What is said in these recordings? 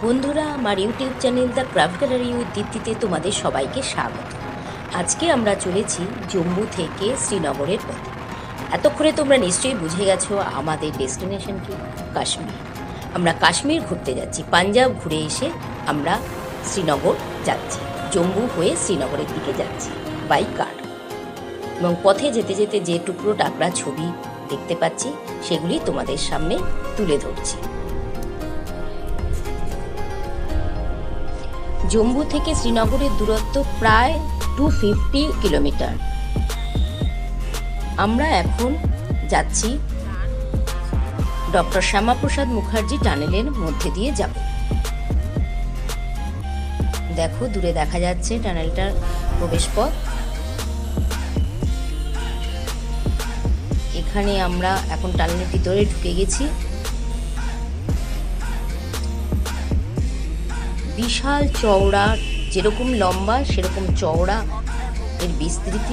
বন্ধুরা, আমার YouTube channel the craft gallery with দীপ্তিতে তোমাদের সবাইকে স্বাগত। আজকে আমরা চলেছি জম্মু থেকে শ্রীনগরের পথে। এতক্ষণে তোমরা নিশ্চয়ই বুঝে গেছো আমাদের ডেস্টিনেশন কি, কাশ্মীর। আমরা কাশ্মীর ঘুরতে যাচ্ছি। পাঞ্জাব ঘুরে এসে আমরা শ্রীনগর যাচ্ছি, জম্মু হয়ে শ্রীনগরের দিকে যাচ্ছি বাই কার। এবং পথে যেতে যেতে যে টুকরো টাকরা ছবি দেখতে পাচ্ছি সেগুলি তোমাদের সামনে তুলে ধরছি। জম্মু থেকে শ্রীনগরের দূরত্ব প্রায় 250 কিলোমিটার। আমরা এখন যাচ্ছি ডক্টর শ্যামাপ্রসাদ মুখার্জি টানেলের মধ্যে দিয়ে যাব। দেখো, দূরে দেখা যাচ্ছে টানেলটার প্রবেশপথ। এখানে আমরা এখন টানেলের ভিতরে ঢুকে গেছি। বিশাল চওড়া, যেরকম লম্বা সেরকম চওড়া এর বিস্তৃতি।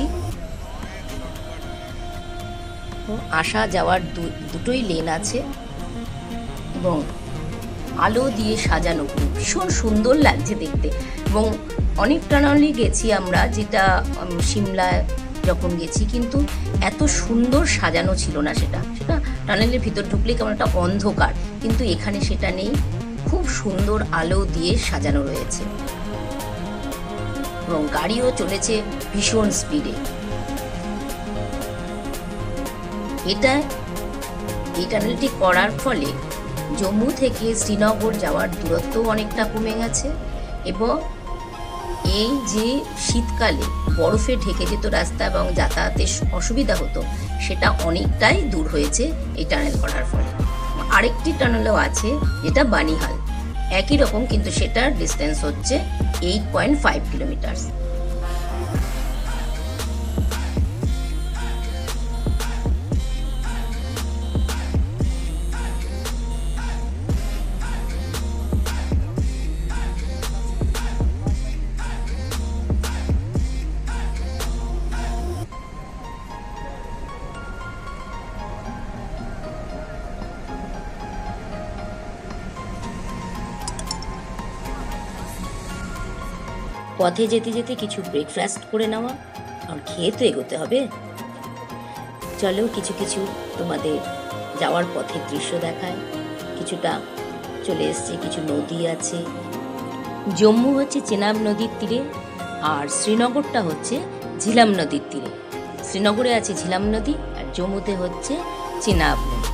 আসা যাওয়ার দুটোই লেন আছে এবং আলো দিয়ে সাজানো, ভীষণ সুন্দর লাগছে দেখতে। এবং অনেক টানেলই গেছি আমরা, যেটা সিমলায় যখন গেছি, কিন্তু এত সুন্দর সাজানো ছিল না। সেটা টানেলের ভিতর ঢুকলে কেমন একটা অন্ধকার, কিন্তু এখানে সেটা নেই। খুব সুন্দর আলো দিয়ে সাজানো রয়েছে এবং গাড়িও চলেছে ভীষণ স্পিডে। এই টানেলটি করার ফলে জম্মু থেকে শ্রীনগর যাওয়ার দূরত্ব অনেকটা কমে গেছে এবং এই যে শীতকালে বরফে ঢেকে যেত রাস্তা এবং যাতায়াতের অসুবিধা হতো, সেটা অনেকটাই দূর হয়েছে এই টানেল করার ফলে। আরেকটি টানেলও আছে যেটা বানিহাল, একই রকম, কিন্তু সেটার ডিস্টেন্স হচ্ছে 8.5 কিলোমিটার। পথে যেতে যেতে কিছু ব্রেকফাস্ট করে নেওয়া, আর খেয়ে তো এগোতে হবে। চলো কিছু কিছু তোমাদের যাওয়ার পথের দৃশ্য দেখায়। কিছুটা চলে এসছে, কিছু নদী আছে। জম্মু হচ্ছে চেনাব নদীর তীরে আর শ্রীনগরটা হচ্ছে ঝিলাম নদীর তীরে। শ্রীনগরে আছে ঝিলাম নদী আর জম্মুতে হচ্ছে চেনাব নদী।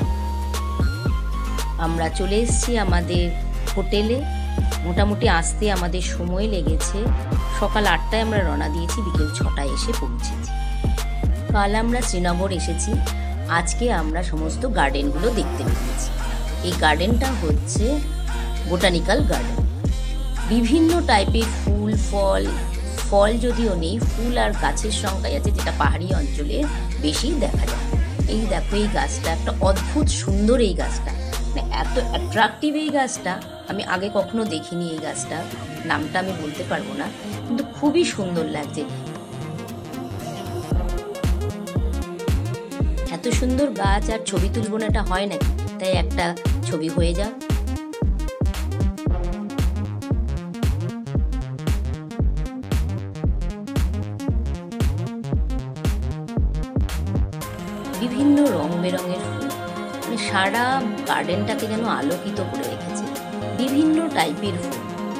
আমরা চলে এসেছি আমাদের হোটেলে। মোটামুটি আসতে আমাদের সময় লেগেছে, সকাল 8টায় আমরা রওনা দিয়েছি, বিকেল 6টায় এসে পৌঁছেছি। কাল আমরা শ্রীনগর এসেছি, আজকে আমরা সমস্ত গার্ডেনগুলো দেখতে পেয়েছি। এই গার্ডেনটা হচ্ছে বোটানিক্যাল গার্ডেন। বিভিন্ন টাইপের ফল যদিও নেই, ফুল আর গাছের সংখ্যাই আছে, যেটা পাহাড়ি অঞ্চলে বেশি দেখা যায়। এই দেখো, এই গাছটা একটা অদ্ভুত সুন্দর। এই গাছটা এত অ্যাট্রাকটিভ, এই গাছটা আমি আগে কখনো দেখিনি। এই গাছটা নামটা আমি বলতে পারবো না, কিন্তু খুবই সুন্দর লাগছে। এত সুন্দর গাছ আর ছবি তুলবো না, এটা হয় নাকি? তাই একটা ছবি হয়ে যাক। বিভিন্ন রং বেরঙের ফুল, সারা গার্ডেনটাকে যেন আলোকিত করে রেখেছে। বিভিন্ন টাইপের ফুল।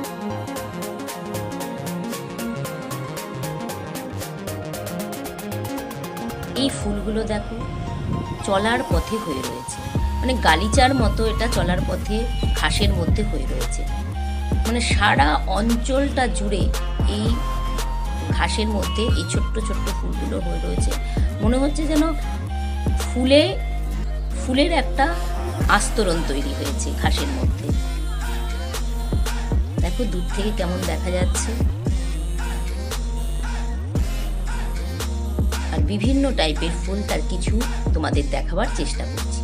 এই ফুলগুলো দেখো চলার পথে হয়ে রয়েছে, গালিচার মতো। এটা চলার পথে ঘাসের মধ্যে হয়ে রয়েছে, সারা অঞ্চলটা জুড়ে এই ঘাসের মধ্যে এই ছোট্ট ছোট্ট ফুলগুলো হয়ে রয়েছে। মনে হচ্ছে যেন ফুলের একটা আস্তরণ তৈরি হয়েছে ঘাসের মধ্যে। দেখো দূর থেকে কেমন দেখা যাচ্ছে। আর বিভিন্ন টাইপের ফুল, তার কিছু তোমাদের দেখাবার চেষ্টা করছি।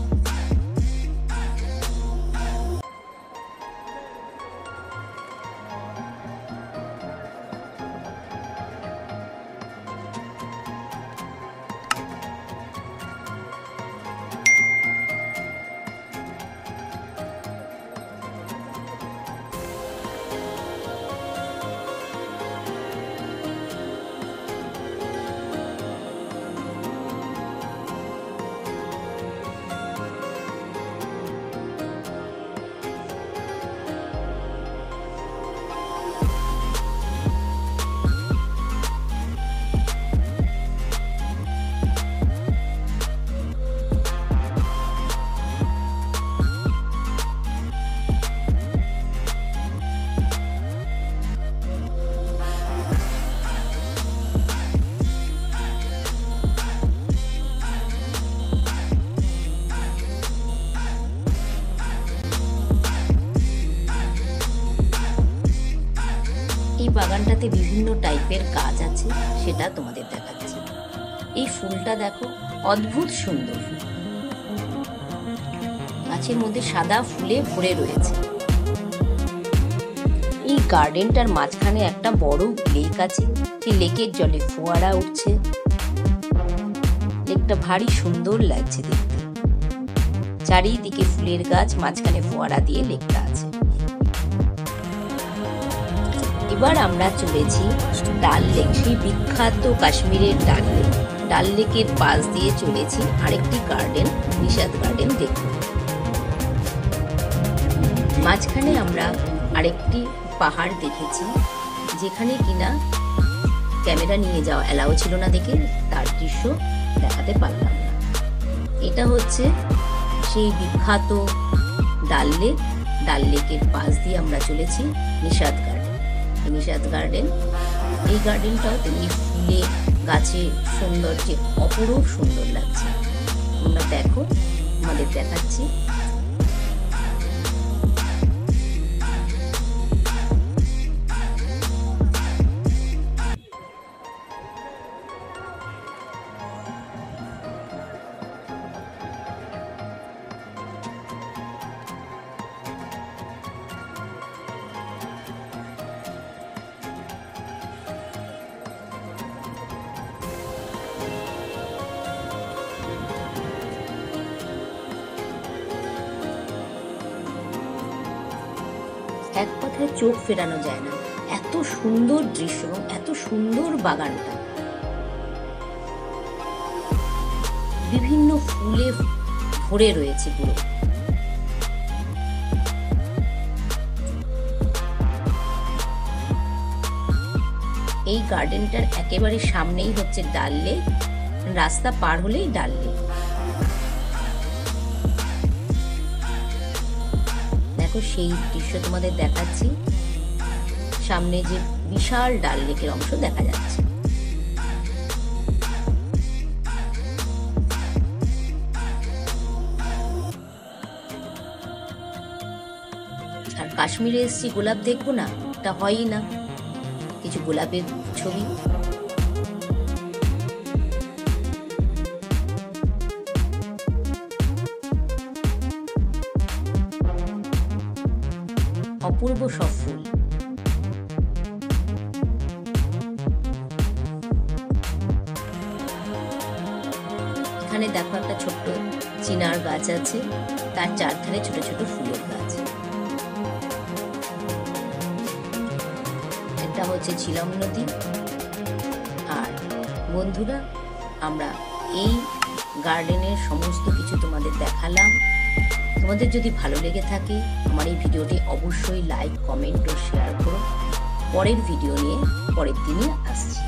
বাগানটাতে বিভিন্ন টাইপের গাছ আছে, সেটা তোমাদের দেখাচ্ছি। এই ফুলটা দেখো, অদ্ভুত সুন্দর ফুল। গাছের মধ্যে সাদা ফুলে ভরে রয়েছে। এই গার্ডেনটার মাঝখানে একটা বড় লেক আছে, সেই লেকের জলে ফোয়ারা উঠছে। লেকটা ভারী সুন্দর লাগছে দেখতে। চারিদিকে ফুলের গাছ, মাঝখানে ফোয়ারা দিয়ে লেকটা আছে। এবার আমরা চলেছি ডাল লেক, সেই বিখ্যাত কাশ্মীরের ডাল লেক। ডাল লেকের পাশ দিয়ে চলেছি আরেকটি গার্ডেন, নিষাদ গার্ডেন দেখব। মাঝখানে আমরা আরেকটি পাহাড় দেখেছি, যেখানে কিনা ক্যামেরা নিয়ে যাওয়া অ্যালাউ ছিল না দেখে তার দৃশ্য দেখাতে পারলাম না। এটা হচ্ছে সেই বিখ্যাত ডাল লেক। ডাল লেকের পাশ দিয়ে আমরা চলেছি নিষাদ গার্ডেন। নিষাদ গার্ডেন, এই গার্ডেনটাও তেমনি ফুলে গাছে সৌন্দর্যে অপরূপ সুন্দর লাগছে। তোমরা দেখো, আমাদের দেখাচ্ছি। এক কথায় চোখ ফেরানো যায় না, এত সুন্দর দৃশ্য এবং এত সুন্দর বাগানটা। বিভিন্ন ফুলে ভরে রয়েছে পুরো। এই গার্ডেনটার একেবারে সামনেই হচ্ছে ডাল লেক, রাস্তা পার হলেই ডাল লেক। দেখো, সেই দৃশ্য তোমাদের দেখাচ্ছি। সামনে যে বিশাল ডাল লেকের অংশ দেখা যাচ্ছে। আর কাশ্মীরে এসেছি, গোলাপ দেখবো না, এটা হয়ই না। কিছু গোলাপের ছবি। অপূর্ব সব ফুল। এখানে দেখো একটা ছোট্ট চিনার গাছ আছে, তার চারধারে ছোট ছোট ফুলের গাছ। এটা হচ্ছে ঝিলম নদী। আর বন্ধুরা, আমরা এই গার্ডেনের সমস্ত কিছু তোমাদের দেখালাম। তোমাদের যদি ভালো লেগে থাকে আমার এই ভিডিওটি অবশ্যই লাইক, কমেন্ট ও শেয়ার করো। পরের ভিডিও নিয়ে পরের দিনই আসছি।